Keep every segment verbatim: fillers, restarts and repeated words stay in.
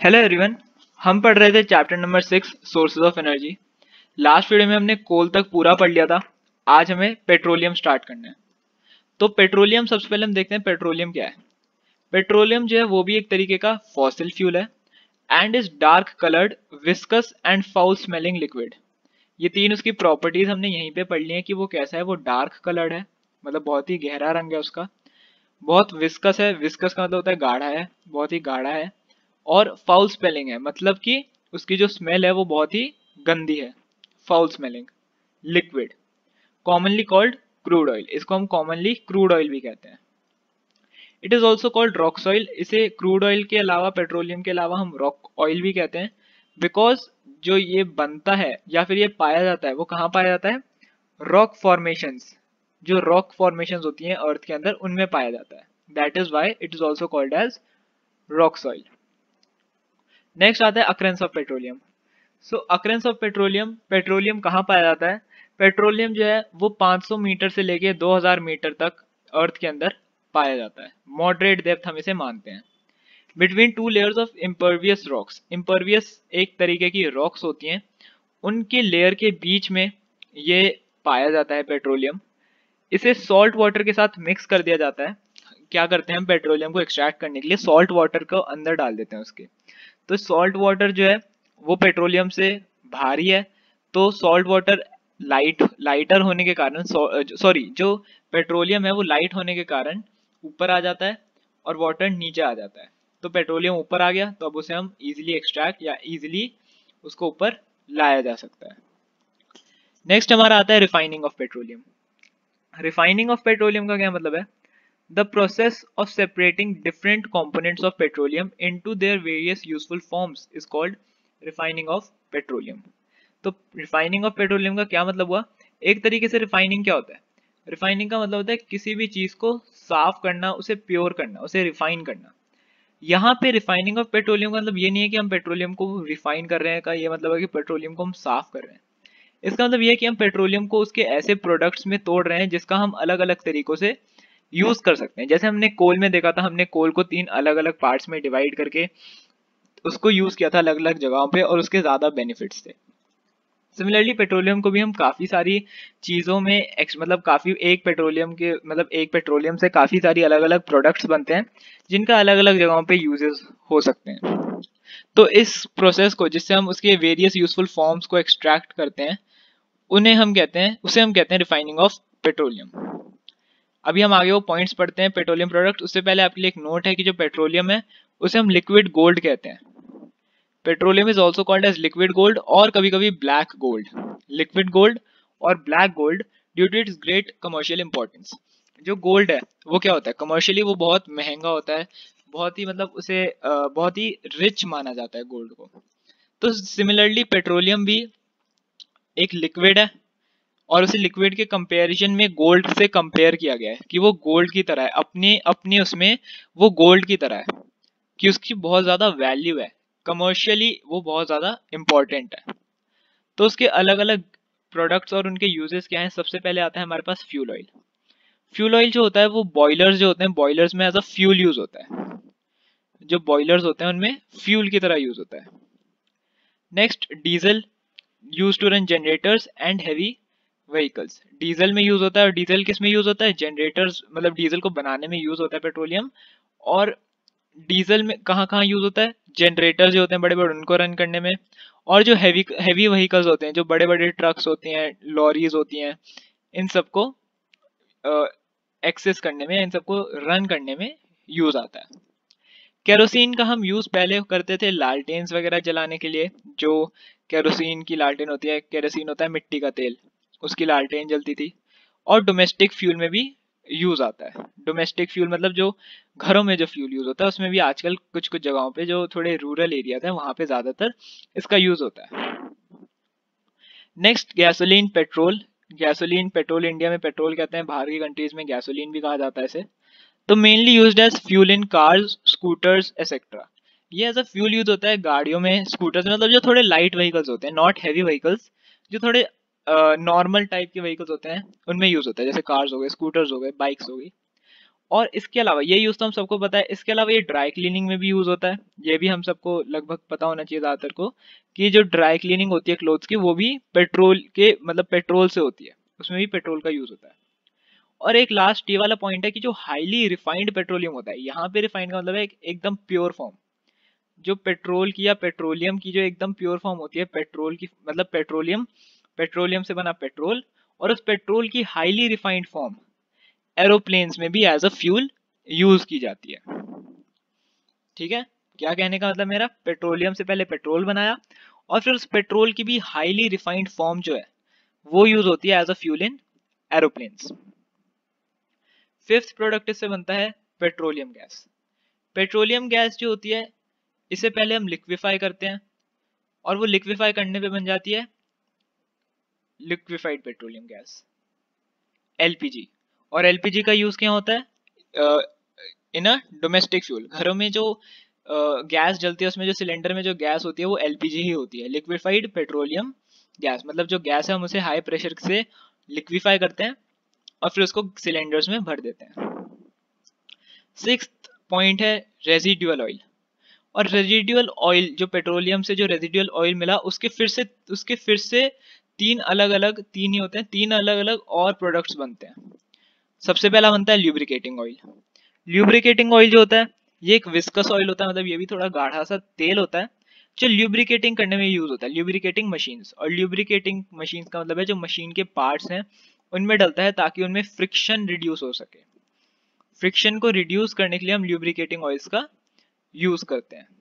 Hello everyone. हम पढ़ रहे थे chapter number six sources of energy. Last video में हमने कोल तक पूरा पढ़ लिया था। आज हमें पेट्रोलियम स्टार्ट करना है। तो पेट्रोलियम, सबसे पहले हम देखते हैं पेट्रोलियम क्या है। पेट्रोलियम जो है वो भी एक तरीके का फॉसिल फ्यूल है and is dark coloured, viscous and foul smelling liquid. ये तीन उसकी प्रॉपर्टीज हमने यहीं पे पढ़ ली है कि वो कैसा है। वो डार्क कलर्ड है, मतलब बहुत ही गहरा रंग है उसका। बहुत विस्कस है, विस्कस का मतलब होता है गाढ़ा है, बहुत ही गाढ़ा है। और फाउल स्मेलिंग है, मतलब कि उसकी जो स्मेल है वो बहुत ही गंदी है। Foul smelling liquid, commonly called crude oil. इसको हम कॉमनली क्रूड ऑयल भी कहते हैं। It is also called rocks oil. इसे क्रूड ऑयल के अलावा, पेट्रोलियम के अलावा हम रॉक ऑयल भी कहते हैं, बिकॉज जो ये बनता है या फिर ये पाया जाता है वो कहाँ पाया जाता है? Rock formations. जो रॉक फॉर्मेशंस होती हैं अर्थ के अंदर, उनमें पाया जाता है। That is why it is also called as rocks oil. Next आता है occurrence of petroleum. So occurrence of petroleum, petroleum कहाँ पाया जाता है? पेट्रोलियम जो है वो पाँच सौ मीटर से लेके दो हज़ार मीटर तक अर्थ के अंदर पाया जाता है। मॉडरेट डेप्थ हम इसे मानते हैं। Between two layers of impervious rocks. Impervious एक तरीके की रॉक्स होती हैं, उनके लेयर के बीच में ये पाया जाता है पेट्रोलियम। इसे सॉल्ट वाटर के साथ मिक्स कर दिया जाता है। क्या करते हैं हम पेट्रोलियम को एक्सट्रैक्ट करने के लिए? सॉल्ट वाटर को अंदर डाल देते हैं उसके। तो सॉल्ट वाटर जो है वो पेट्रोलियम से भारी है, तो सॉल्ट वाटर लाइट लाइटर होने के कारण, सॉरी जो पेट्रोलियम है वो लाइट होने के कारण ऊपर आ जाता है और वाटर नीचे आ जाता है। तो पेट्रोलियम ऊपर आ गया, तो अब उसे हम इजीली एक्सट्रैक्ट या इजीली उसको ऊपर लाया जा सकता है। नेक्स्ट हमारा आता है refining of petroleum. Refining of petroleum का क्या मतलब है? The process of separating different components of petroleum into their various useful forms is called refining of petroleum. तो refining of petroleum का क्या मतलब हुआ? एक तरीके से refining क्या होता है? refining का मतलब होता है किसी भी चीज को साफ करना, उसे प्योर करना, उसे refine करना। यहाँ पे refining of petroleum का मतलब ये नहीं है कि हम पेट्रोलियम को रिफाइन कर रहे हैं, का ये मतलब है कि पेट्रोलियम को हम साफ कर रहे हैं। इसका मतलब ये है कि हम पेट्रोलियम को उसके ऐसे प्रोडक्ट्स में तोड़ रहे हैं जिसका हम अलग अलग तरीकों से यूज कर सकते हैं। जैसे हमने कोल में देखा था, हमने कोल को तीन अलग अलग पार्ट्स में डिवाइड करके उसको यूज किया था अलग अलग जगहों पे, और उसके ज्यादा बेनिफिट्स थे। सिमिलरली पेट्रोलियम को भी हम काफी सारी चीजों में एक्स मतलब काफी एक पेट्रोलियम के मतलब एक पेट्रोलियम से काफी सारी अलग अलग प्रोडक्ट्स बनते हैं जिनका अलग अलग जगहों पे यूजेस हो सकते हैं। तो इस प्रोसेस को, जिससे हम उसके वेरियस यूजफुल फॉर्म्स को एक्सट्रैक्ट करते हैं, उन्हें हम कहते हैं उसे हम कहते हैं रिफाइनिंग ऑफ पेट्रोलियम। अभी हम आगे वो पॉइंट्स पढ़ते हैं पेट्रोलियम प्रोडक्ट। उससे पहले आपके लिए एक नोट है कि जो पेट्रोलियम है उसे हम लिक्विड गोल्ड कहते हैं। Petroleum is also called as liquid gold और कभी कभी ब्लैक गोल्ड। लिक्विड गोल्ड और black gold due to its great commercial importance. जो गोल्ड है वो क्या होता है? कमर्शियली वो बहुत महंगा होता है, बहुत ही मतलब उसे बहुत ही रिच माना जाता है गोल्ड को। तो सिमिलरली पेट्रोलियम भी एक लिक्विड है, और उसे लिक्विड के कंपैरिजन में गोल्ड से कंपेयर किया गया है कि वो गोल्ड की तरह है। अपने अपने उसमें वो गोल्ड की तरह है कि उसकी बहुत ज्यादा वैल्यू है, कमर्शियली वो बहुत ज्यादा इंपॉर्टेंट है। तो उसके अलग अलग प्रोडक्ट्स और उनके यूजेस क्या हैं? सबसे पहले आता है हमारे पास फ्यूल ऑयल। फ्यूल ऑयल जो होता है वो बॉयलर्स जो होते हैं, बॉयलर्स में एज अ फ्यूल यूज होता है। जो बॉयलर्स होते हैं उनमें फ्यूल की तरह यूज होता है। Next diesel, use to run generators and heavy vehicles. Diesel में यूज होता है, और डीजल किस में यूज होता है? जनरेटर्स, मतलब डीजल को बनाने में यूज होता है पेट्रोलियम। और डीजल में कहाँ कहाँ यूज होता है? जनरेटर जो होते हैं बड़े बड़े, उनको रन करने में। और जो हैवी हैवी व्हीकल्स होते हैं, जो बड़े बड़े ट्रक्स होती हैं, लॉरीज होती हैं, इन सबको एक्सेस करने में, इन सबको रन करने में यूज आता है। केरोसिन का हम यूज पहले करते थे लालटेन्स वगैरह जलाने के लिए। जो केरोसिन की लालटेन होती है, केरोसिन होता है मिट्टी का तेल, उसकी लालटेन जलती थी। और डोमेस्टिक फ्यूल में भी यूज आता है। डोमेस्टिक फ्यूल मतलब जो घरों में जो फ्यूल यूज होता है, उसमें भी आजकल कुछ कुछ जगहों पे, जो थोड़े रूरल एरियाज हैं वहां पे ज्यादातर इसका यूज होता है। Next gasoline petrol. Gasoline petrol, India में पेट्रोल कहते हैं, बाहर की कंट्रीज में गैसोलीन भी कहा जाता है इसे। तो mainly used as fuel in cars, scooters etcetera. ये एज अ फ्यूल यूज होता है गाड़ियों में, स्कूटर्स में, मतलब जो थोड़े लाइट व्हीकल्स होते हैं, नॉट हैवी व्हीकल्स, जो थोड़े नॉर्मल टाइप के व्हीकल्स होते हैं उनमें यूज होता है, जैसे कार्स हो गए, स्कूटर्स हो गए, बाइक्स हो गई। और इसके अलावा ये यूज तो हम सबको पता है, इसके अलावा ये ड्राई क्लीनिंग में भी यूज होता है। ये भी हम सबको लगभग पता होना चाहिए ज्यादातर को कि जो ड्राई क्लीनिंग होती है क्लोथ्स की वो भी पेट्रोल के मतलब पेट्रोल से होती है, उसमें भी पेट्रोल का यूज होता है। और एक लास्ट ये वाला पॉइंट है कि जो हाईली रिफाइंड पेट्रोलियम होता है, यहाँ पे रिफाइंड का मतलब है एक, एकदम प्योर फॉर्म। जो पेट्रोल की या पेट्रोलियम की जो एकदम प्योर फॉर्म होती है पेट्रोल की, मतलब पेट्रोलियम, पेट्रोलियम से बना पेट्रोल, और उस पेट्रोल की हाईली रिफाइंड फॉर्म एरोप्लेन्स में भी एज अ फ्यूल यूज की जाती है। ठीक है, क्या कहने का मतलब मेरा, पेट्रोलियम से पहले पेट्रोल बनाया और फिर उस पेट्रोल की भी हाईली रिफाइंड फॉर्म जो है वो यूज होती है as a fuel in aeroplanes. Fifth product इससे बनता है पेट्रोलियम गैस। पेट्रोलियम गैस जो होती है इसे पहले हम लिक्विफाई करते हैं और वो लिक्विफाई करने पे बन जाती है लिक्विफाइड पेट्रोलियम गैस, एलपीजी। और एलपीजी का यूज क्या होता है इन अ डोमेस्टिक फ्यूल। घरों में जो गैस जलती है उसमें जो सिलेंडर में जो गैस होती है वो एलपीजी ही होती है, लिक्विफाइड पेट्रोलियम गैस। मतलब जो गैस है हम उसे हाई प्रेशर से लिक्विफाई करते हैं और फिर उसको सिलेंडर्स में भर देते हैं। सिक्स्थ पॉइंट है रेजिडुअल ऑयल। और रेजिडुअल ऑयल जो पेट्रोलियम से जो रेजिडुअल ऑयल मिला उसके फिर से उसके फिर से तीन अलग अलग तीन ही होते हैं तीन अलग अलग और प्रोडक्ट्स बनते हैं। सबसे पहला बनता है ल्यूब्रिकेटिंग ऑयल। ल्यूब्रिकेटिंग ऑयल जो होता है ये एक विस्कस ऑयल होता है, मतलब ये भी थोड़ा गाढ़ा सा तेल होता है जो ल्यूब्रिकेटिंग करने में यूज होता है, ल्यूब्रिकेटिंग मशीन्स। और ल्यूब्रिकेटिंग मशीन्स का मतलब है जो मशीन के पार्ट्स हैं उनमें डलता है ताकि उनमें फ्रिक्शन रिड्यूस हो सके। फ्रिक्शन को रिड्यूस करने के लिए हम ल्यूब्रिकेटिंग ऑयल्स का यूज करते हैं।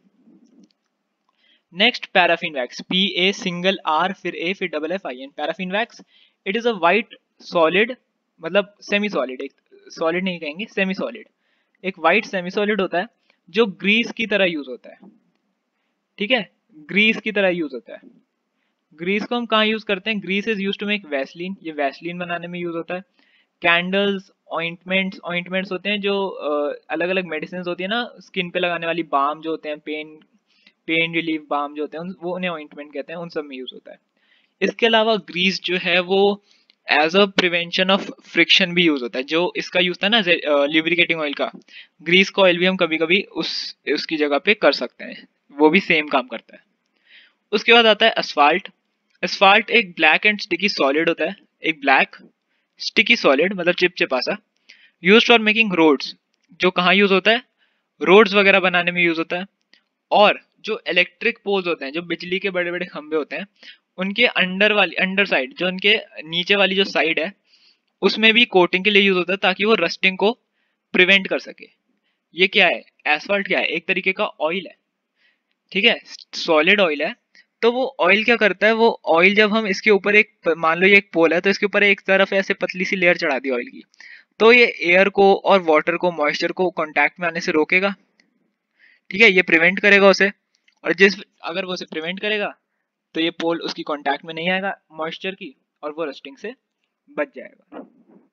Next paraffin wax, P A single R फिर ए फिर double F I N, paraffin wax. It is a white solid, मतलब सेमी सॉलिड, एक सॉलिड नहीं कहेंगे, सेमी सॉलिड, एक वाइट सेमी सॉलिड होता है जो ग्रीस की तरह यूज होता है। ठीक है, ग्रीस की तरह यूज होता है। ग्रीस को हम कहाँ यूज करते हैं, grease is use to make Vaseline, ये वैसलीन बनाने में यूज होता है। कैंडल्स, ऑइंटमेंट्स, ऑइंटमेंट्स होते हैं जो अलग अलग मेडिसिन होती है ना स्किन पे लगाने वाली, बाम जो होते हैं, पेन पेन रिलीफ बाम जो होते हैं वो उन्हें ऑइंटमेंट कहते हैं, उन सब में यूज होता है। इसके अलावा ग्रीस जो है वो as a prevention of friction भी यूज होता है। जो इसका यूज था ना ल्यूब्रिकेटिंग ऑयल का, ग्रीस का ऑयल भी हम कभी कभी उस उसकी जगह पे कर सकते हैं, वो भी सेम काम करता है। उसके बाद आता है असफाल्ट। असफाल्ट एक ब्लैक एंड स्टिकी सॉलिड होता है, एक ब्लैक स्टिकी सॉलिड मतलब चिपचिपा सा, यूज फॉर मेकिंग रोड्स। जो कहाँ यूज होता है, रोड्स वगैरह बनाने में यूज होता है। और जो इलेक्ट्रिक पोल्स होते हैं, जो बिजली के बड़े बड़े खंभे होते हैं, उनके अंडर वाली अंडर साइड, जो उनके नीचे वाली जो साइड है उसमें भी कोटिंग के लिए यूज होता है ताकि वो रस्टिंग को प्रिवेंट कर सके। ये क्या है, एसफाल्ट क्या है, एक तरीके का ऑयल है। ठीक है, सॉलिड ऑयल है। तो वो ऑयल क्या करता है, वो ऑयल जब हम इसके ऊपर एक, मान लो ये एक पोल है तो इसके ऊपर एक तरफ ऐसे पतली सी लेयर चढ़ा दी ऑयल की, तो ये एयर को और वाटर को, मॉइस्चर को कांटेक्ट में आने से रोकेगा। ठीक है, ये प्रिवेंट करेगा उसे, और जिस अगर वो उसे प्रिवेंट करेगा तो ये पोल उसकी कांटेक्ट में नहीं आएगा मॉइस्चर की और वो रस्टिंग से बच जाएगा।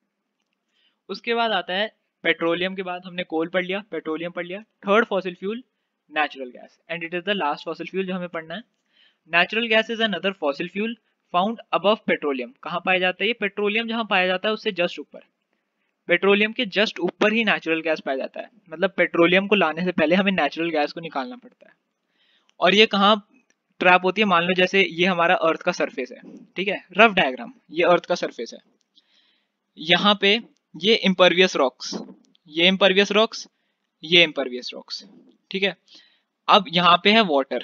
उसके बाद आता है पेट्रोलियम के बाद हमने कोल पढ़ लिया, पेट्रोलियम पढ़ लिया। Third fossil fuel natural gas, and it is the last fossil fuel जो हमें पढ़ना है। Natural gas is another fossil fuel found above petroleum. कहाँ पाया जाता है ये, पेट्रोलियम जहाँ पाया जाता है उससे जस्ट ऊपर, पेट्रोलियम के जस्ट ऊपर ही नेचुरल गैस पाया जाता है। मतलब पेट्रोलियम को लाने से पहले हमें नेचुरल गैस को निकालना पड़ता है। और ये कहाँ ट्रैप होती है, मान लो जैसे ये हमारा अर्थ का सरफेस है, ठीक है, रफ डायग्राम, ये अर्थ का सरफेस है, यहाँ पे ये इम्परवियस रॉक्स, ये इम्परवियस रॉक्स, ये इम्परवियस रॉक्स। ठीक है, अब यहाँ पे है वाटर,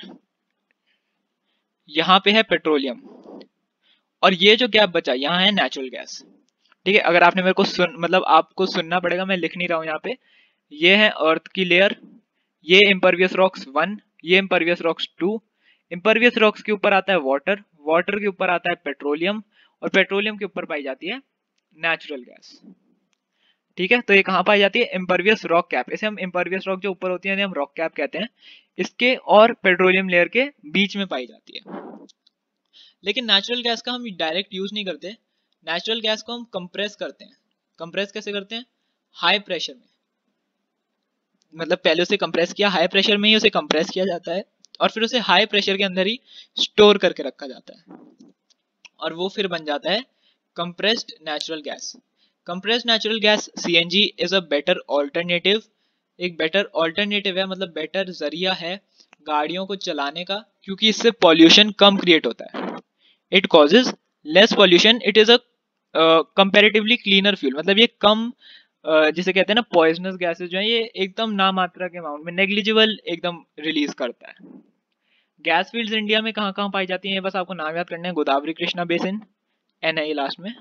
यहाँ पे है पेट्रोलियम, और ये जो गैप बचा यहाँ है नेचुरल गैस। ठीक है, अगर आपने मेरे को सुन मतलब आपको सुनना पड़ेगा, मैं लिख नहीं रहा हूँ यहाँ पे। ये है अर्थ की लेयर, ये इम्परवियस रॉक्स वन, ये impervious rocks two, impervious rocks के ऊपर आता है वाटर, वाटर के ऊपर आता है पेट्रोलियम, और पेट्रोलियम के ऊपर पाई जाती है नेचुरल गैस। ठीक है, तो ये कहाँ पाई जाती है, इम्परवियस रॉक कैप, इसे हम इम्परवियस रॉक जो ऊपर होती है हम रॉक कैप कहते हैं, इसके और पेट्रोलियम लेयर के बीच में पाई जाती है। लेकिन नेचुरल गैस का हम डायरेक्ट यूज नहीं करते, नेचुरल गैस को हम कंप्रेस करते हैं। कंप्रेस कैसे करते हैं, हाई प्रेशर में, मतलब पहले उसे कंप्रेस किया, हाई प्रेशर में ही उसे कंप्रेस किया जाता है और फिर उसे हाई प्रेशर के अंदर ही स्टोर करके रखा जाता है और वो फिर बन जाता है compressed natural gas. Compressed natural gas CNG is a better alternative, एक बेटर ऑल्टरनेटिव है, मतलब बेटर जरिया है गाड़ियों को चलाने का, क्योंकि इससे पॉल्यूशन कम क्रिएट होता है। It causes less pollution, it is a comparatively cleaner fuel, मतलब ये कम uh, जिसे कहते हैं ना पॉइजनस गैसेस जो है ये एकदम नामात्रा के अमाउंट में, नेग्लिजिबल एकदम रिलीज करता है। गैस फील्ड्स इंडिया में कहाँ कहाँ पाई जाती हैं, बस आपको नाम याद करना है, Godavari Krishna basin, N I last में,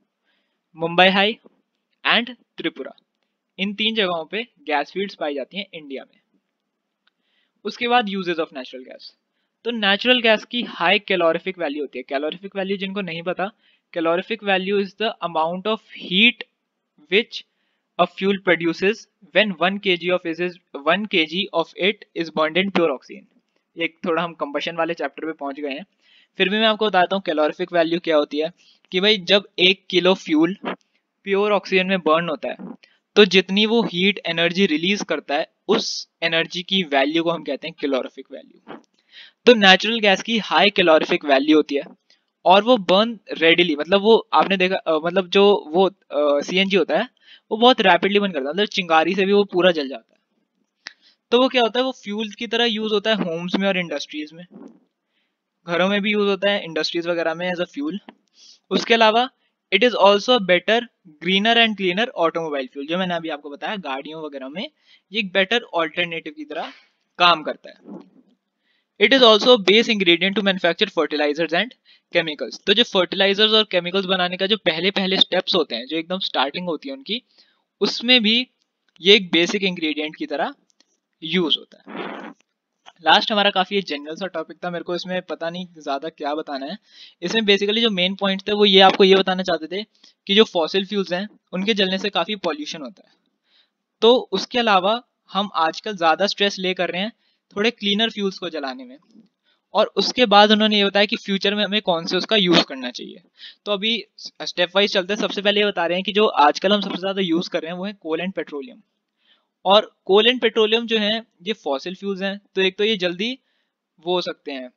मुंबई हाई एंड त्रिपुरा, इन तीन जगहों पे गैस फील्ड्स पाई जाती हैं इंडिया में। उसके बाद यूजेस ऑफ नेचुरल गैस, तो नेचुरल गैस की हाई कैलोरीफिक वैल्यू होती है। कैलोरीफिक वैल्यू जिनको नहीं पता, calorific value is the amount of heat which a fuel produces when one kg of is one kg of it is burned in pure oxygen. एक थोड़ा हम combustion वाले chapter पे पहुंच गए हैं, फिर भी मैं आपको बताता हूँ कैलोरीफिक वैल्यू क्या होती है। कि भाई जब एक किलो फ्यूल प्योर ऑक्सीजन में बर्न होता है तो जितनी वो हीट एनर्जी रिलीज करता है उस एनर्जी की वैल्यू को हम कहते हैं कैलोरीफिक वैल्यू। तो नेचुरल गैस की हाई कैलोरीफिक वैल्यू होती है और वो बर्न रेडिली, मतलब वो आपने देखा अ, मतलब जो वो सीएनजी होता है वो बहुत रैपिडली बर्न करता है, मतलब चिंगारी से भी वो पूरा जल जाता है। तो वो क्या होता है, वो फ्यूल की तरह यूज होता है होम्स में और इंडस्ट्रीज में, घरों में भी यूज होता है, इंडस्ट्रीज वगैरह में एज अ फ्यूल। उसके अलावा it is also better greener and cleaner automobile fuel, जो मैंने अभी आपको बताया गाड़ियों वगैरह में ये एक बेटर ऑल्टरनेटिव की तरह काम करता है। It is also base ingredient to manufacture fertilisers and chemicals, तो जो फर्टिलाइजर्स और केमिकल्स बनाने का जो पहले पहले स्टेप्स होते हैं, जो एकदम स्टार्टिंग होती है उनकी, उसमें भी ये एक बेसिक इंग्रेडिएंट की तरह यूज होता है। लास्ट हमारा काफी जनरल सा टॉपिक था, मेरे को इसमें पता नहीं ज्यादा क्या बताना है। इसमें बेसिकली जो मेन पॉइंट थे वो ये आपको ये बताना चाहते थे कि जो फॉसिल फ्यूल्स हैं उनके जलने से काफी पॉल्यूशन होता है। तो उसके अलावा हम आजकल ज्यादा स्ट्रेस ले कर रहे हैं थोड़े क्लीनर फ्यूल्स को जलाने में, और उसके बाद उन्होंने ये बताया कि फ्यूचर में हमें कौन से उसका यूज करना चाहिए। तो अभी स्टेप वाइज चलते हैं। सबसे पहले ये बता रहे हैं कि जो आजकल हम सबसे ज्यादा यूज कर रहे हैं वो है कोल एंड पेट्रोलियम। और कोल एंड पेट्रोलियम जो है ये फॉसिल फ्यूल्स हैं, तो एक तो ये जल्दी वो हो सकते हैं,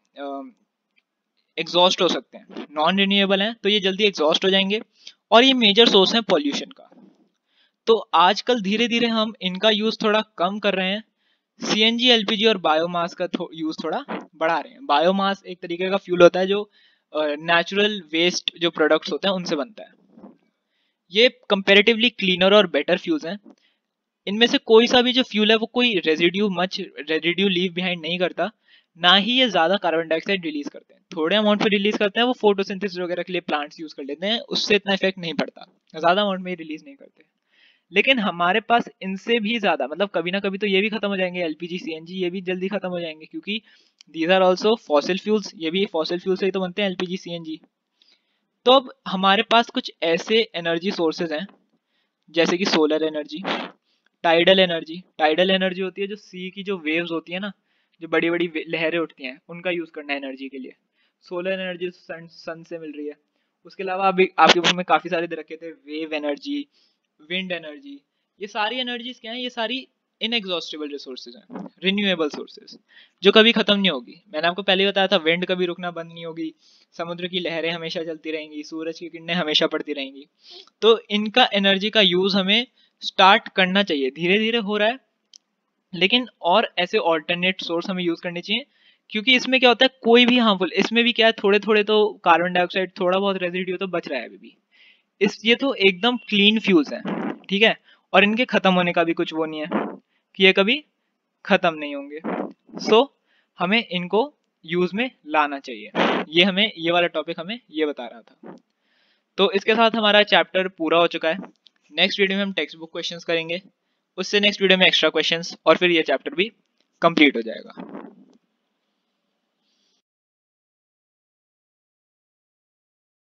एग्जॉस्ट हो सकते हैं, नॉन रिन्यूएबल हैं तो ये जल्दी एग्जॉस्ट हो जाएंगे, और ये मेजर सोर्स है पॉल्यूशन का। तो आजकल धीरे धीरे हम इनका यूज थोड़ा कम कर रहे हैं, सीएनजी, एलपीजी और बायोमास का यूज थोड़ा बढ़ा रहे हैं। बायोमास एक तरीके का फ्यूल होता है जो नेचुरल वेस्ट जो प्रोडक्ट्स होते हैं उनसे बनता है। ये कंपैरेटिवली क्लीनर और बेटर फ्यूल्स हैं। इनमें से कोई सा भी जो फ्यूल है वो कोई residue much residue leave behind नहीं करता, ना ही ये ज्यादा कार्बन डाइऑक्साइड रिलीज करते हैं। थोड़े अमाउंट पे रिलीज करते हैं, वो फोटोसिंथेसिस वगैरह के लिए प्लांट्स यूज कर लेते हैं, उससे इतना इफेक्ट नहीं पड़ता, ज्यादा अमाउंट में रिलीज नहीं करते। लेकिन हमारे पास इनसे भी ज्यादा, मतलब कभी ना कभी तो ये भी खत्म हो जाएंगे, एलपीजी सीएनजी ये भी जल्दी खत्म हो जाएंगे, क्योंकि these are also fossil fuels, ये भी फॉसिल फ्यूल से ही तो बनते हैं एलपीजी सीएनजी। तो अब हमारे पास कुछ ऐसे एनर्जी सोर्सेज हैं जैसे कि solar energy, tidal energy. Tidal energy होती है जो सी की जो वेव्स होती है ना, जो बड़ी बड़ी लहरें उठती हैं, उनका यूज करना है एनर्जी के लिए। सोलर एनर्जी सन सन से मिल रही है। उसके अलावा अभी आपके बुक में काफी सारे दे रखे थे, वेव एनर्जी, विंड एनर्जी। ये सारी एनर्जीज क्या है, ये सारी इनएग्जॉस्टेबल रिसोर्सेज हैं, रिन्यूएबल सोर्सेज जो कभी खत्म नहीं होगी। मैंने आपको पहले बताया था विंड कभी रुकना बंद नहीं होगी, समुद्र की लहरें हमेशा चलती रहेंगी, सूरज की किरणें हमेशा पड़ती रहेंगी। तो इनका एनर्जी का यूज हमें स्टार्ट करना चाहिए, धीरे धीरे हो रहा है, लेकिन और ऐसे ऑल्टरनेट सोर्स हमें यूज करने चाहिए, क्योंकि इसमें क्या होता है कोई भी हार्मफुल, इसमें भी क्या है थोड़े थोड़े तो कार्बन डाइऑक्साइड थोड़ा बहुत रेजिड्यू तो बच रहा है अभी भी। इस ये तो एकदम क्लीन फ्यूल्स हैं, ठीक है, और इनके खत्म होने का भी कुछ वो नहीं है कि ये कभी खत्म नहीं होंगे। सो so, हमें इनको यूज में लाना चाहिए। ये हमें ये वाला टॉपिक हमें ये बता रहा था। तो इसके साथ हमारा चैप्टर पूरा हो चुका है। नेक्स्ट वीडियो में हम टेक्स्ट बुक क्वेश्चंस करेंगे, उससे नेक्स्ट वीडियो में एक्स्ट्रा क्वेश्चंस, और फिर ये चैप्टर भी कंप्लीट हो जाएगा।